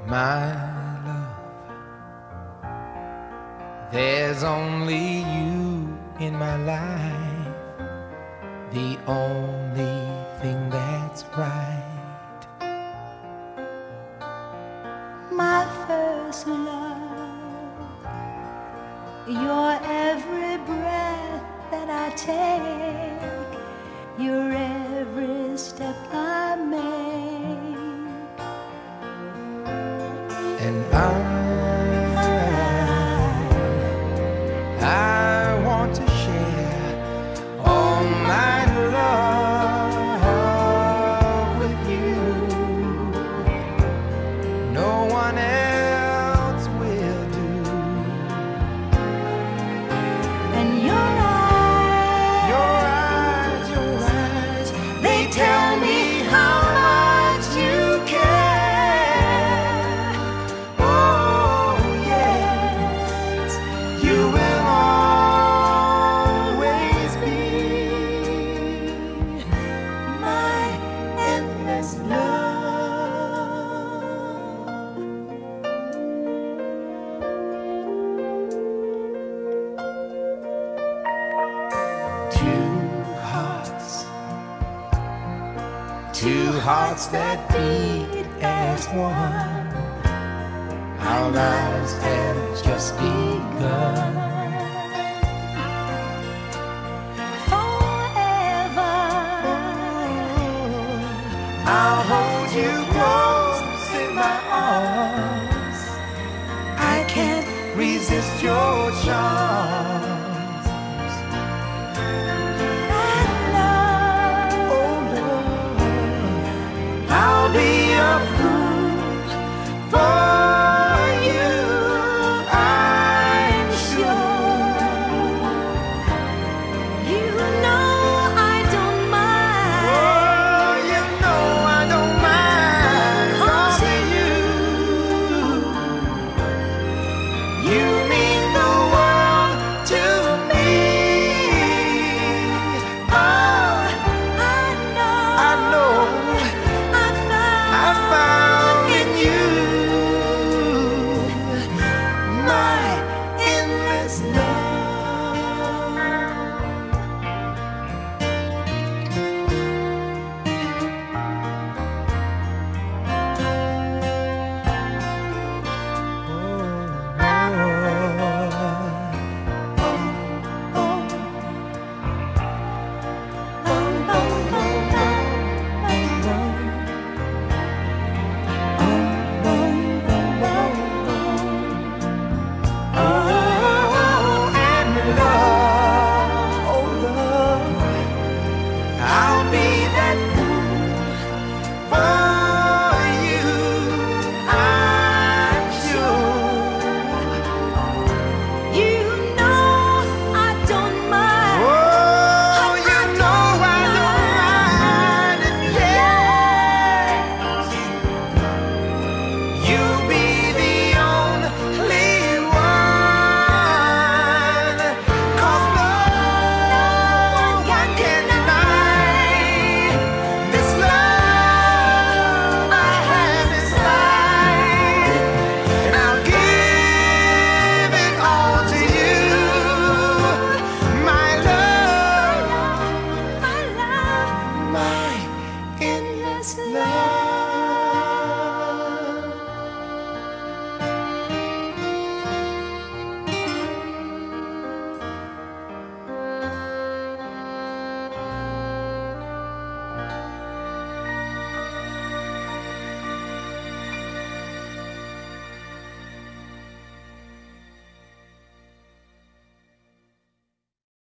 My love, there's only you in my life, the only thing that's right. My first love, your every breath that I take, your every step I make. And I want to share all my love with you. No one else will do. And your eyes, they tell me how much you care. Oh yes, you will always be my endless love. Two hearts that beat as one. Our lives have just begun. Forever, I'll hold you close in my arms. I can't resist your